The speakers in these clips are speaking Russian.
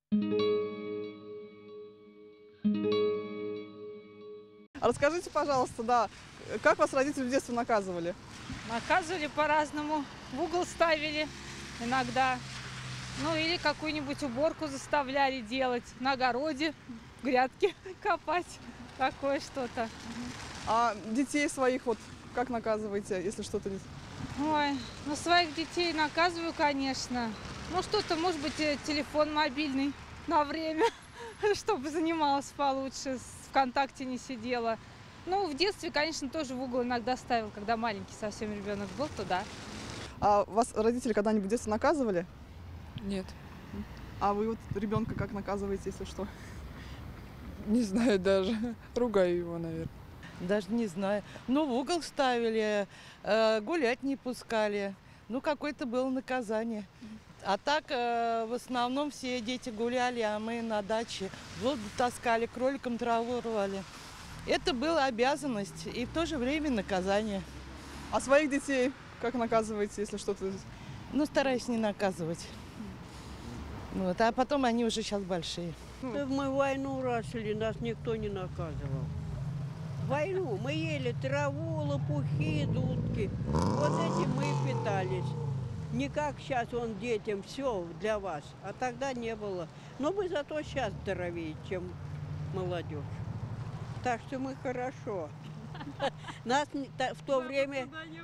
А расскажите, пожалуйста, да, как вас родители в детстве наказывали? Наказывали по-разному. В угол ставили иногда. Ну или какую-нибудь уборку заставляли делать. На огороде грядки копать. Такое что-то. А детей своих вот как наказываете, если что-то не... Ой, ну своих детей наказываю, конечно. Ну что-то, может быть, телефон мобильный на время, чтобы занималась получше, ВКонтакте не сидела. Ну, в детстве, конечно, тоже в угол иногда ставил, когда маленький совсем ребенок был, то да. А вас родители когда-нибудь в детстве наказывали? Нет, А вы вот ребенка как наказываете, если что? не знаю даже. Ругаю его, наверное. Даже не знаю. Ну, в угол ставили, гулять не пускали. Ну, какое-то было наказание. А так, в основном все дети гуляли, а мы на даче воду таскали, кроликам траву рвали. Это была обязанность и в то же время наказание. А своих детей как наказываете, если что-то... Ну, стараюсь не наказывать. Вот, а потом они уже сейчас большие. Мы в войну росли, нас никто не наказывал. Войну мы ели траву, лопухи, дудки. Вот этим мы и питались. Не как сейчас он детям, все для вас. А тогда не было. Но мы зато сейчас здоровее, чем молодежь. Так что мы хорошо. Нас в то время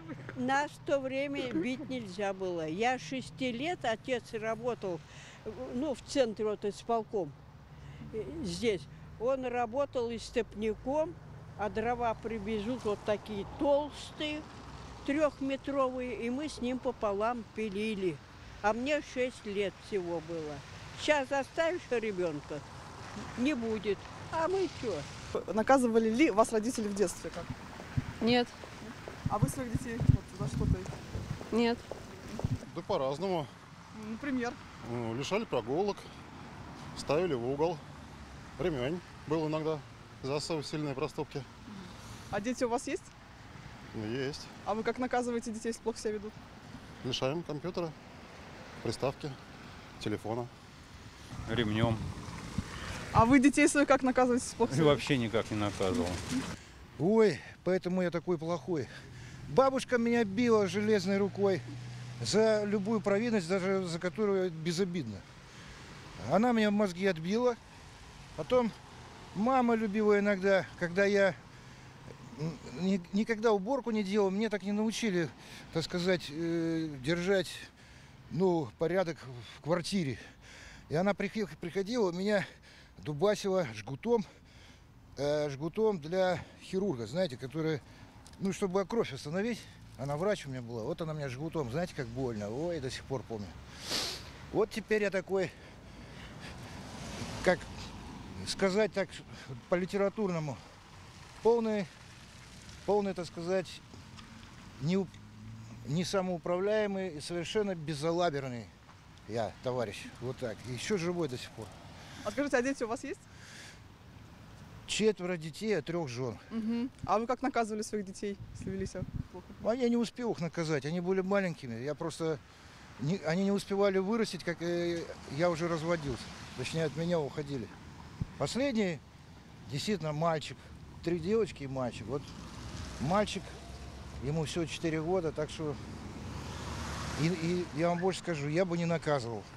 бить нельзя было. Я 6 лет, отец работал, ну, в центре вот исполком здесь. Он работал истопником, а дрова привезут вот такие толстые, 3-метровые, и мы с ним пополам пилили. А мне 6 лет всего было. Сейчас заставишь ребенка, не будет. А мы что? Наказывали ли вас родители в детстве? Как? Нет, А вы своих детей вот, за что-то... нет. Да по-разному. Например? Ну, лишали прогулок, ставили в угол. Ремень был иногда за особо сильные проступки. А дети у вас есть? Ну, есть. А вы как наказываете детей, если плохо себя ведут? Лишаем компьютера, приставки, телефона. Ремнем. А вы детей своих как наказываете, если плохо И себя ведут? вообще никак не наказывал. Ой, поэтому я такой плохой. Бабушка меня била железной рукой за любую провинность, даже за которую безобидно. Она меня мозги отбила. Потом мама любила иногда, когда я никогда уборку не делал, мне так не научили, так сказать, держать, ну, порядок в квартире. И она приходила, меня дубасила жгутом для хирурга, знаете, который, ну, чтобы кровь остановить, она врач у меня была, вот она меня жгутом, знаете, как больно, ой, до сих пор помню. Вот теперь я такой, как сказать так по-литературному, полный, так сказать, не самоуправляемый и совершенно безалаберный я, товарищ, вот так, еще живой до сих пор. А скажите, а дети у вас есть? 4 детей, а 3 жен. Угу. А вы как наказывали своих детей, если вели себя плохо? А я не успел их наказать, они были маленькими. Я просто... они не успевали вырастить, как я уже разводился. Точнее, от меня уходили. Последний, действительно, мальчик. 3 девочки и мальчик. Вот мальчик, ему всего 4 года, так что... И я вам больше скажу, я бы не наказывал.